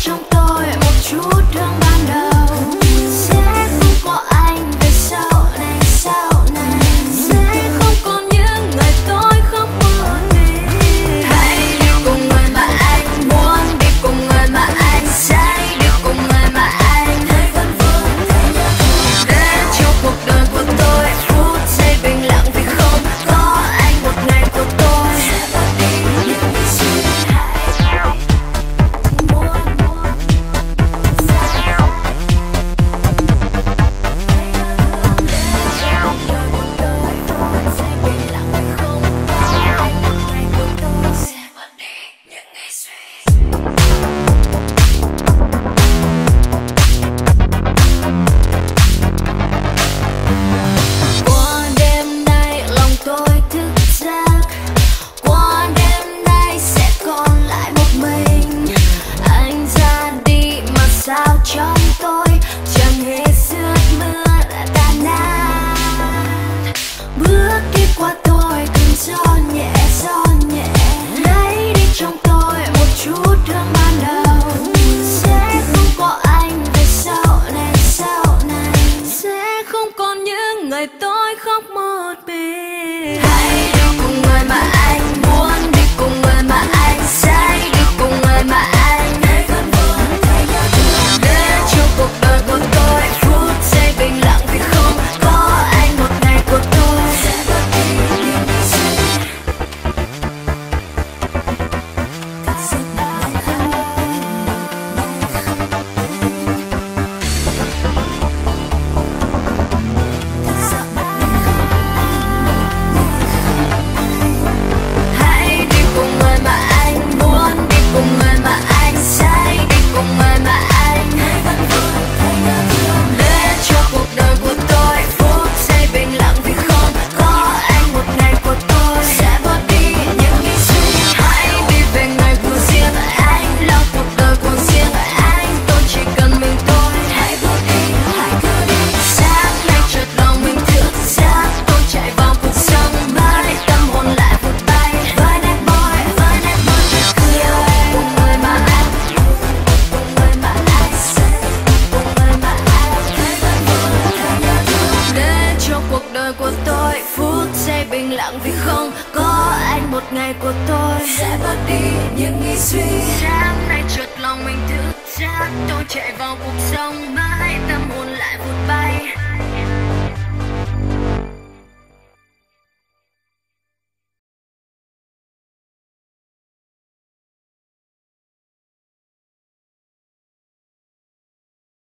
trong tôi một chút thương ban đầu. Sẽ không có anh về sau này, sau này sẽ không còn những ngày tôi khóc một mình. Hãy đi cùng người mà anh muốn, đi cùng người mà anh say, đi cùng người mà anh thấy vẫn vương thấy nhớ thương. Để cho cuộc đời của tôi phút giây bình lặng vì không có anh, một ngày của tôi sẽ mất đi những nghĩ suy. Qua đêm nay lòng tôi thức giấc, qua đêm nay sẽ còn lại một mình. Anh ra đi mà sao trong tôi chẳng hề sướt mưa đã tan nát. Bước đi qua tôi từng gió nhẹ, gió nhẹ lấy đi trong tôi một chút thương ban đầu. Sẽ không có anh về sau này, sau này sẽ không còn những ngày tôi khóc một mình. Hãy đi cùng người mà anh muốn, đi cùng người mà anh say, đi cùng người mà anh thấy vẫn vương thấy nhớ thương. Để cho cuộc đời của tôi phút giây bình lặng vì không có anh, một ngày của tôi sẽ mất đi những nghĩ suy. Thật sự bạn không, thật sự bạn không. Hãy đi cùng người mà anh muốn, đi cùng người mà anh say, đi cùng người mà anh thấy vẫn vương thấy nhớ thương. Để cho cuộc đời của tôi phút giây bình lặng vì không có anh, một ngày của tôi sẽ bớt đi những nghĩ suy. Hãy đi về ngày của riêng anh, lo cuộc đời của riêng anh, tôi chỉ cần mình tôi. Hãy bước đi, hãy cứ đi. Sáng nay chợt lòng mình thức giấc, tôi chạy vào cuộc sống mới, tâm hồn lại vụt bay với nét môi, với nét môi tươi cười. Cùng người mà anh yêu, cùng người mà anh say, cùng người mà anh thấy vẫn vương thấy nhớ thương. Để cho cuộc đời của tôi phút giây bình lặng vì không có anh, một ngày của tôi sẽ bớt đi những nghĩ suy. Sáng nay chợt lòng mình thức giấc, tôi chạy vào cuộc sống mới, tâm hồn lại vụt bay